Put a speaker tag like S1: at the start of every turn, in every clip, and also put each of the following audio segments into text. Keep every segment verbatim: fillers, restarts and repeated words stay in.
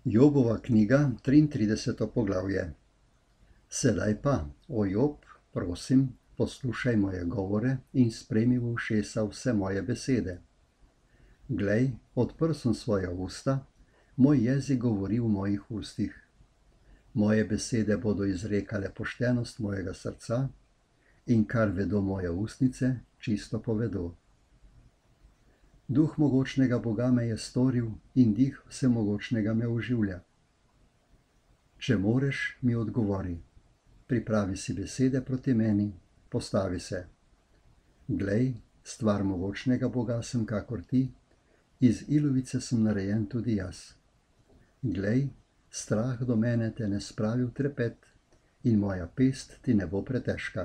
S1: Jobova knjiga, triintrideseto poglavje. Sedaj pa, o Job, prosim, poslušaj moje govore in sprejmi v ušesa vse moje besede. Glej, odprl sem svoja usta, moj jezik govori v mojih ustih. Moje besede bodo izrekale poštenost mojega srca in kar vedo moje ustnice, čisto povedo. Duh mogočnega Boga me je storil in dih vsemogočnega me oživlja. Če moreš, mi odgovori. Pripravi si besede proti meni, postavi se. Glej, stvar mogočnega Boga sem kakor ti, iz ilovice sem narejen tudi jaz. Glej, strah do mene te ne spravi v trepet in moja pest ti ne bo pretežka.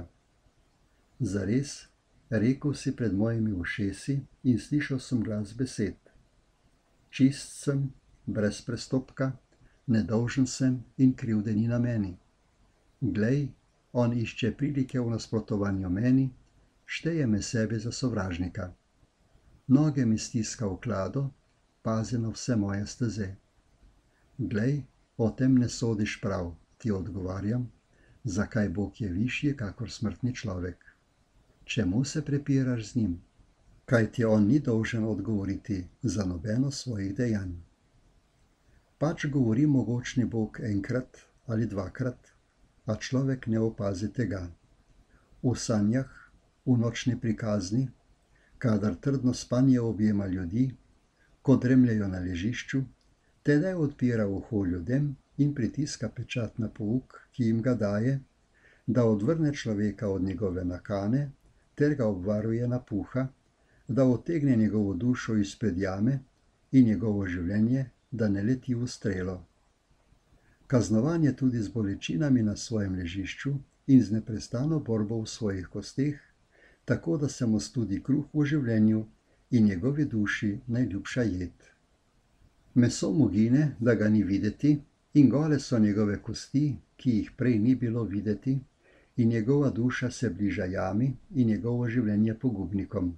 S1: Zares, rekel si pred mojimi ušesi in slišal sem glas besed. Čist sem, brez prestopka, nedolžen sem in krivde ni na meni. Glej, on išče prilike v nasprotovanju meni, šteje me sebe za sovražnika. Noge mi stiska v klado, pazi na vse moje steze. Glej, o tem ne sodiš prav, ti odgovarjam, zakaj Bog je višji kakor smrtni človek. Čemu se prepiraš z njim? Kaj ti on ni dolžen odgovoriti za nobeno svojih dejanj. Pač govori mogočni Bog enkrat ali dvakrat, a človek ne opazi tega. V sanjah, v nočni prikazni, kadar trdno spanje objema ljudi, ko dremljajo na ležišču, tedaj odpira uho ljudem in pritiska pečat na pouk, ki jim ga daje, da odvrne človeka od njegove nakane, ter ga obvaruje napuha, da otegne njegovo dušo izpred jame in njegovo življenje, da ne leti v strelo. Kaznovan je tudi z bolečinami na svojem ležišču in z neprestano borbo v svojih kosteh, tako da se mu studi kruh v življenju in njegovi duši najljubša jed. Meso mu gine, da ga ni videti, in gole so njegove kosti, ki jih prej ni bilo videti, in njegova duša se bliža jami in njegovo življenje pogubnikom.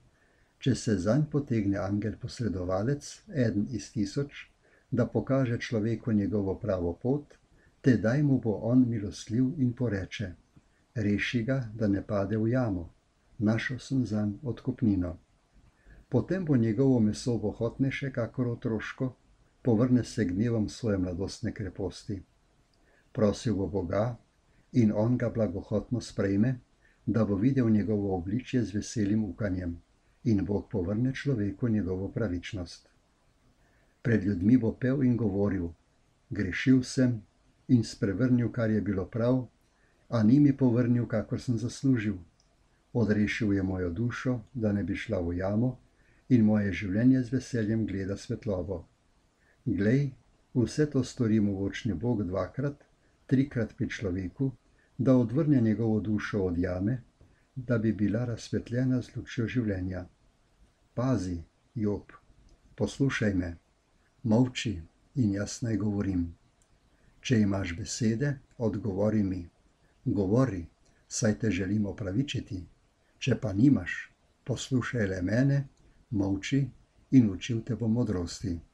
S1: Če se zanj potegne angel posredovalec, eden iz tisoč, da pokaže človeku njegovo pravo pot, tedaj mu bo on milostljiv in poreče: reši ga, da ne pade v jamo, našel sem zanj odkupnino. Potem bo njegovo meso bohotnejše kakor otroško, povrne se gnevom svoje mladostne kreposti. Prosil bo Boga, in on ga blagohotno sprejme, da bo videl njegovo obličje z veselim ukanjem, in Bog povrne človeku njegovo pravičnost. Pred ljudmi bo pel in govoril: grešil sem in sprevrnil, kar je bilo prav, a ni mi povrnil, kakor sem zaslužil. Odrešil je mojo dušo, da ne bi šla v jamo, in moje življenje z veseljem gleda svetlobo. Glej, vse to stori mogočni Bog dvakrat, trikrat pri človeku, da odvrne njegovo dušo od jame, da bi bila razsvetljena z lučjo življenja. Pazi, Job, poslušaj me, molči in jaz naj govorim. Če imaš besede, odgovori mi. Govori, saj te želim opravičiti. Če pa nimaš, poslušaj le mene, molči in učil te bom modrosti.